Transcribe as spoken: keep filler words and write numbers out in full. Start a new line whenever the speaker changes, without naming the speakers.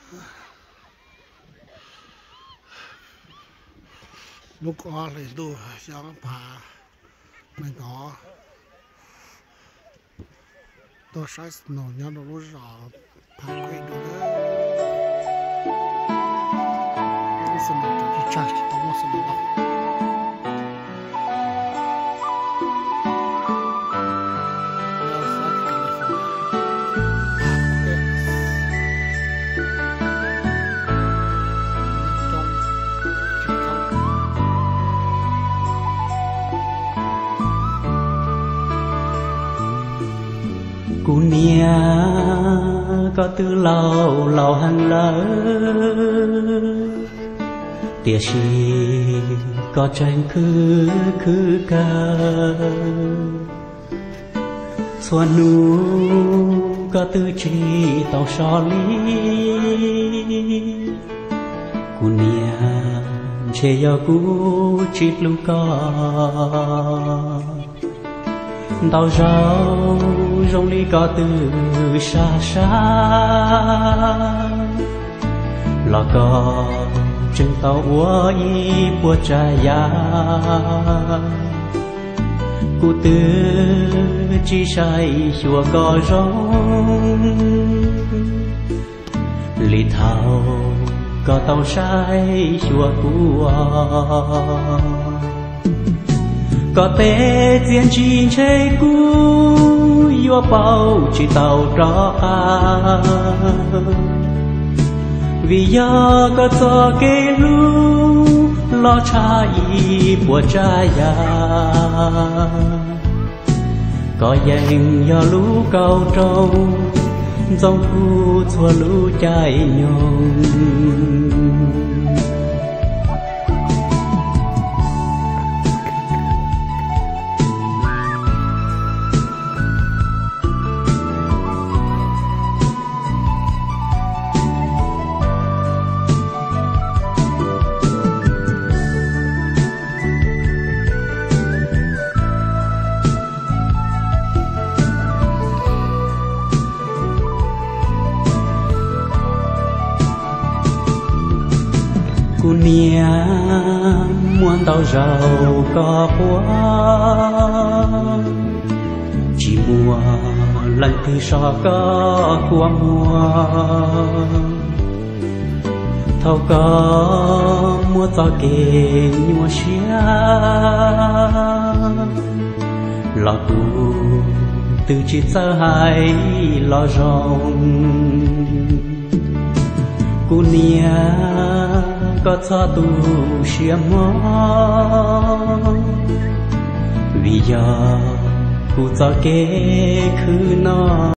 lúc có lấy đồ giang phá mình có tôi sẽ nổ nhau đồ lúc rõ phá quay đồ đó tôi sẽ nổ cho chắc tôi muốn sẽ nổ
cú nia có từ lâu lâu hàng lỡ tia si có tranh cứ cứ ca xuân nu có từ chỉ tàu so lý cú nia che yo cú chỉ lu co đào rau rong ly có từ xa xa lò có trên tàu úa y bùa trà ya cụ tư chỉ say chùa có rong lì thao có tàu say chùa cua có thể diễn chín chơi cũ yêu bao chỉ tàu rõ vì do có cho cái lu lo cha y bùa cha ya có dành do lũ cầu trâu dòng khu chùa lũ chạy nhung cú nia muôn tàu giàu có búa chỉ mùa lần thứ so có của mùa thâu có mua cho kề nhua xía lò cù từ chỉ sơ hai lò rồng cú nia có cho tu xia mò vì giờ cụ cho kế khứ nó